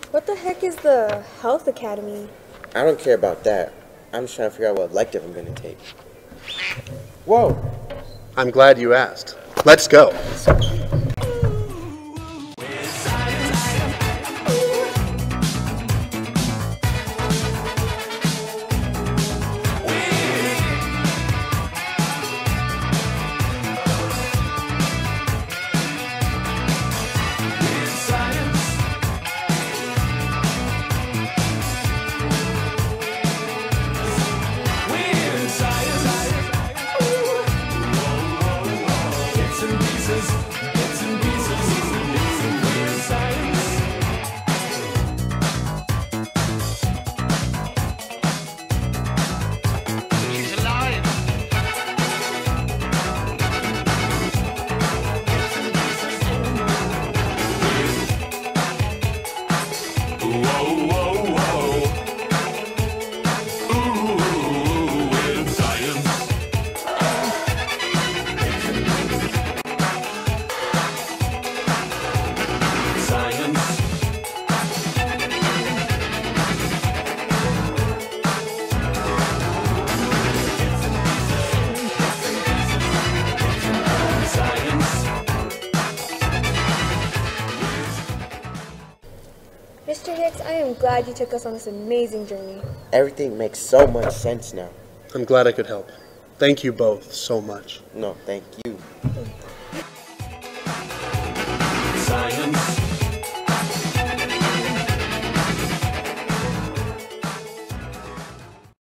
What the heck is the Health Academy? I don't care about that. I'm just trying to figure out what elective I'm going to take. Whoa! I'm glad you asked. Let's go. Mr. Hicks, I am glad you took us on this amazing journey. Everything makes so much sense now. I'm glad I could help. Thank you both so much. No, thank you.